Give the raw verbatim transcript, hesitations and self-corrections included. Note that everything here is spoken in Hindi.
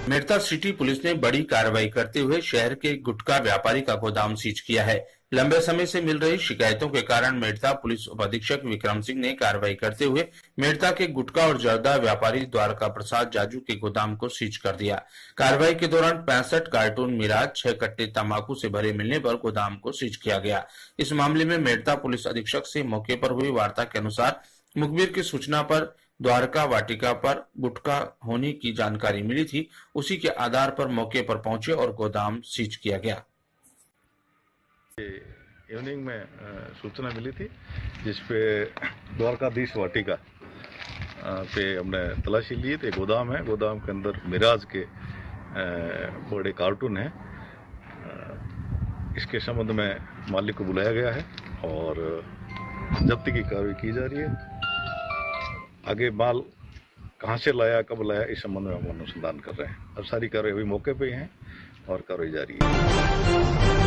मेड़ता सिटी पुलिस ने बड़ी कार्रवाई करते हुए शहर के गुटखा व्यापारी का गोदाम सीज किया है। लंबे समय से मिल रही शिकायतों के कारण मेड़ता पुलिस उपाधीक्षक विक्रम सिंह ने कार्रवाई करते हुए मेड़ता के गुटखा और जर्दा व्यापारी द्वारका प्रसाद जाजू के गोदाम को सीज कर दिया। कार्रवाई के दौरान पैंसठ कार्टून मिराज, छह कट्टे तंबाकू से भरे मिलने पर गोदाम को सीज किया गया। इस मामले में मेड़ता पुलिस अधीक्षक से मौके पर हुई वार्ता के अनुसार मुखबिर की सूचना पर द्वारका वाटिका पर गुटखा होने की जानकारी मिली थी। उसी के आधार पर मौके पर पहुंचे और गोदाम सीज किया गया। इवनिंग में सूचना मिली थी जिसपे द्वारकाधीश वाटिका पे हमने तलाशी ली। तो गोदाम है, गोदाम के अंदर मिराज के बड़े कार्टून हैं। इसके संबंध में मालिक को बुलाया गया है और जब्ती की कार्रवाई की जा रही है। आगे माल कहाँ से लाया, कब लाया, इस संबंध में हम अनुसंधान कर रहे हैं। अब सारी कार्रवाई अभी मौके पे ही है और कार्रवाई जारी है।